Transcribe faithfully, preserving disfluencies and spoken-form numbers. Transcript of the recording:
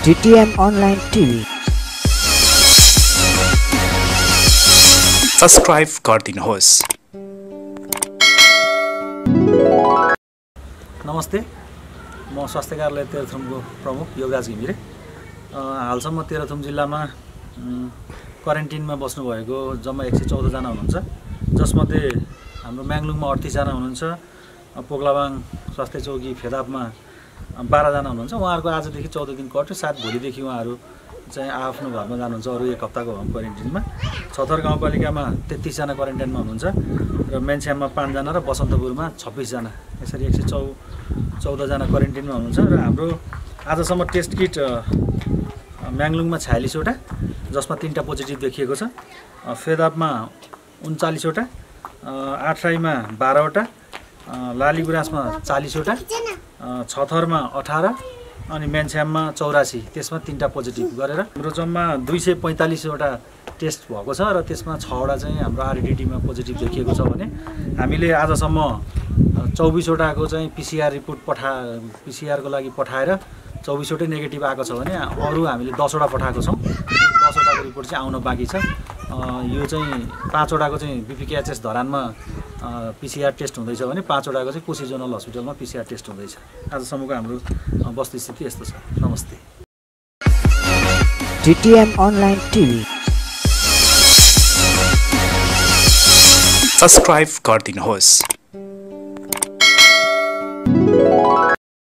TTM online TV subscribe गरिदिनुहोस्। नमस्ते, म स्वास्थ्य कार्यालय तेह्रथुमको प्रमुख योगराज घिमिरे। हालसम्म तेह्रथुम जिल्लामा क्वारेन्टिनमा बस्नुभएको जम्मा एक सय चौध जना हुनुहुन्छ, जसमध्ये हाम्रो म्याङलुङमा अडतिस जना हुनुहुन्छ, पोगलाबाङ स्वास्थ्य चौकी फेदापमा बाह्र जना हुनुहुन्छ। उहाँहरूको आजदेखि चौध दिन कट्यो, सायद भोलिदेखि उहाँहरू चाहिँ आफ्नो घरमा जानुहुन्छ अरू एक हप्ताको होम क्वारेन्टिनमा। छथर गाउँपालिकामा तेत्तिस जना क्वारेन्टाइनमा हुनुहुन्छ र मेनस्याममा पाँच जना र बसन्तपुरमा छब्बिस जना, यसरी एक सय चौ चौध जना क्वारेन्टिनमा हुनुहुन्छ। र हाम्रो आजसम्म टेस्ट किट म्याङलुङमा छयालिसवटा, जसमा तिनवटा पोजिटिभ देखिएको छ। फेदापमा उन्चालिसवटा, आठराईमा बाह्रवटा, लालीगुराँसमा चालिसवटा, छथरमा अठार अनि मेनस्याममा चौरासी, त्यसमा तिनवटा पोजिटिभ गरेर हाम्रो जम्मा दुई सय पैँतालिसवटा टेस्ट भएको छ। र त्यसमा छवटा चाहिँ हाम्रो आरडिटीमा पोजिटिभ देखिएको छ भने हामीले आजसम्म चौबिसवटाको चाहिँ पिसिआर रिपोर्ट पठा पिसिआरको लागि पठाएर चौबिसवटै नेगेटिभ आएको छ भने अरू हामीले दसवटा पठाएको छौँ। दसवटाको रिपोर्ट चाहिँ आउन बाँकी छ। यो चाहिँ पाँचवटाको चाहिँ बिपिकेएचएस धरानमा पिसिआर टेस्ट हुँदैछ भने पाँचवटाको चाहिँ कोशी जोनल हस्पिटलमा पिसिआर टेस्ट हुँदैछ। आजसम्मको हाम्रो वस्तुस्थिति यस्तो छ। नमस्ते। टीटीएम अनलाइन टिभी सब्सक्राइब गरिदिनुहोस्।